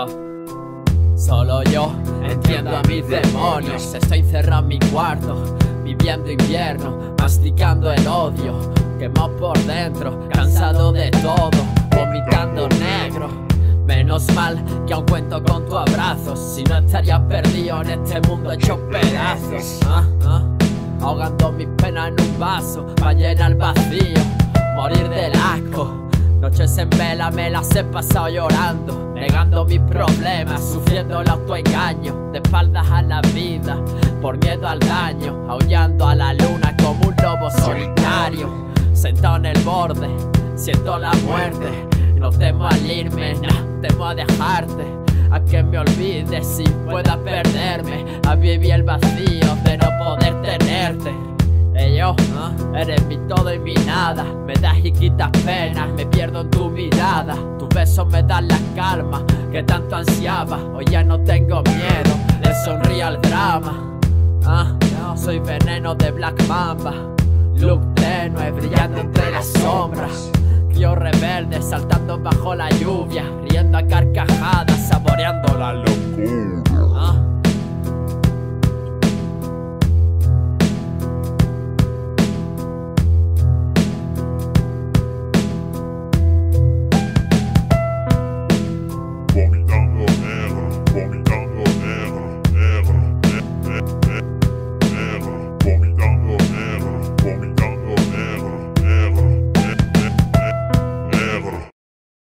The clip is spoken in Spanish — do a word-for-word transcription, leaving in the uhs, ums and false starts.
Yo, solo yo entiendo a mis demonios. Estoy encerrado en mi cuarto, viviendo invierno, masticando el odio, quemado por dentro, cansado de todo, vomitando negro. Menos mal que aún cuento con tu abrazo, si no estaría perdido en este mundo hecho pedazos. ah, ah. Ahogando mis penas en un vaso pa' llenar el vacío, morir del asco. Noches en vela me las he pasado llorando, negando mis problemas, sufriendo el autoengaño, de espaldas a la vida, por miedo al daño, aullando a la luna como un lobo solitario. Sentado en el borde, siento la muerte, no temo al irme, no temo a dejarte, a que me olvides y pueda perderme, a vivir el vacío de no poder tenerte. Hey yo, ¿eh? Eres mi todo y mi nada, me das y quitas penas, me pierdo en tu mirada, tus besos me dan la calma que tanto ansiaba, hoy ya no tengo miedo, le sonrío al drama. ah, Soy veneno de Black Mamba, look tenue brillando entre las sombras, yo rebelde saltando bajo la lluvia, riendo a carcajadas